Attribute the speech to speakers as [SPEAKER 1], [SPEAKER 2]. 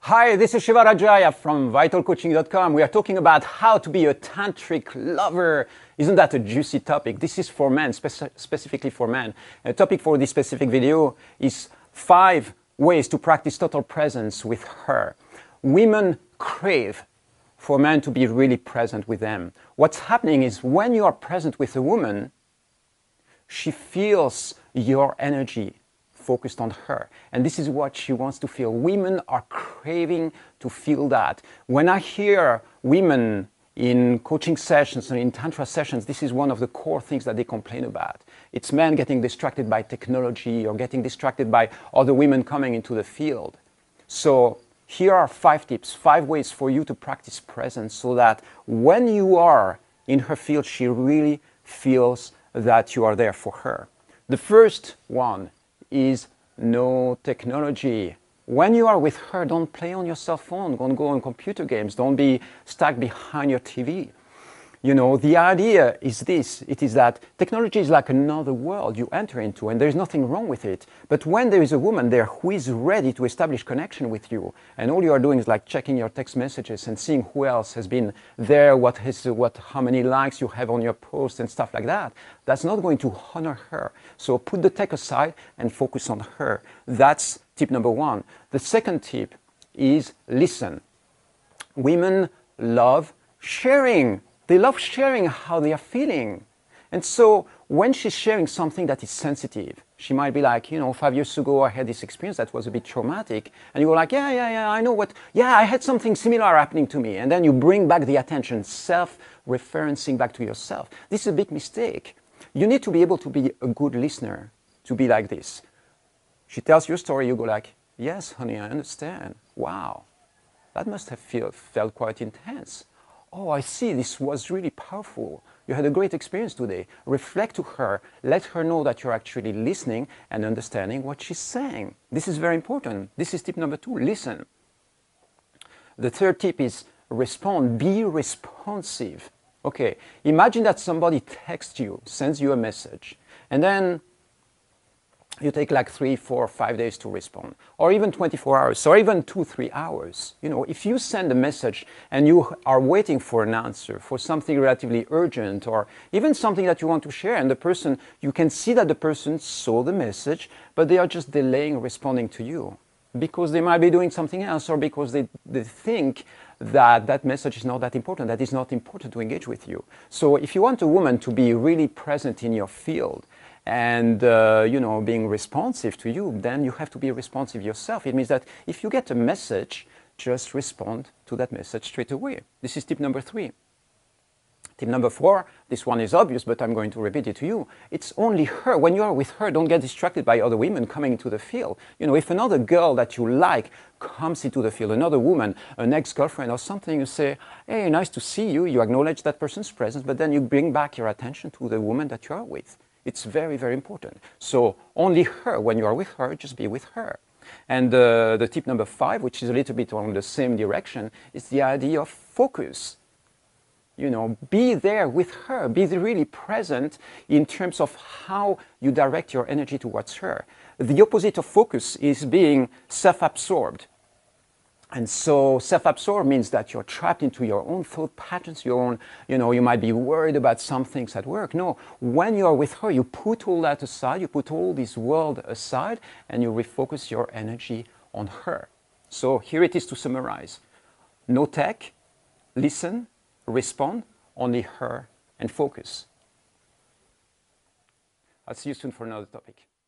[SPEAKER 1] Hi, this is Shiva Rajaya from vitalcoaching.com. We are talking about how to be a tantric lover. Isn't that a juicy topic? This is for men, specifically for men. The topic for this specific video is 5 ways to practice total presence with her. Women crave for men to be really present with them. What's happening is when you are present with a woman, she feels your energy focused on her. And this is what she wants to feel. Women are craving to feel that. When I hear women in coaching sessions and in tantra sessions, this is one of the core things that they complain about. It's men getting distracted by technology or getting distracted by other women coming into the field. So here are 5 tips, 5 ways for you to practice presence so that when you are in her field, she really feels that you are there for her. The first one is no technology. When you are with her, don't play on your cell phone, don't go on computer games, don't be stuck behind your TV. You know, the idea is this, it is that technology is like another world you enter into and there's nothing wrong with it. But when there is a woman there who is ready to establish connection with you and all you are doing is like checking your text messages and seeing who else has been there, how many likes you have on your post and stuff like that, that's not going to honor her. So put the tech aside and focus on her. That's tip number 1. The second tip is listen. Women love sharing. They love sharing how they are feeling. And so when she's sharing something that is sensitive, she might be like, 5 years ago I had this experience that was a bit traumatic. And you go like, yeah, I know I had something similar happening to me. And then you bring back the attention, self-referencing back to yourself. This is a big mistake. You need to be able to be a good listener, to be like this. She tells you a story, you go like, yes, honey, I understand. Wow, that must have felt quite intense. Oh, I see, this was really powerful. You had a great experience today. Reflect to her, let her know that you're actually listening and understanding what she's saying. This is very important. This is tip number 2, listen. The third tip is respond, be responsive. Okay, imagine that somebody texts you, sends you a message, and then you take like 3, 4, 5 days to respond, or even 24 hours, or even 2, 3 hours. If you send a message and you are waiting for an answer, for something relatively urgent, or even something that you want to share, and you can see that the person saw the message, but they are just delaying responding to you because they might be doing something else, or because they think that message is not that important, that it's not important to engage with you. So if you want a woman to be really present in your field, and being responsive to you, then you have to be responsive yourself. It means that if you get a message, just respond to that message straight away. This is tip number 3. Tip number 4, this one is obvious, but I'm going to repeat it to you. It's only her. When you are with her, don't get distracted by other women coming into the field. If another girl that you like comes into the field, another woman, an ex-girlfriend or something, you say, hey, nice to see you. You acknowledge that person's presence, but then you bring back your attention to the woman that you are with. It's very, very important. So only her, when you are with her, just be with her. And the tip number 5, which is a little bit on the same direction, is the idea of focus. Be there with her, be really present in terms of how you direct your energy towards her. The opposite of focus is being self-absorbed. And so self-absorbed means that you're trapped into your own thought patterns, you might be worried about some things at work. No, when you're with her, you put all that aside, you put all this world aside, and you refocus your energy on her. So here it is to summarize. No tech, listen, respond, only her, and focus. I'll see you soon for another topic.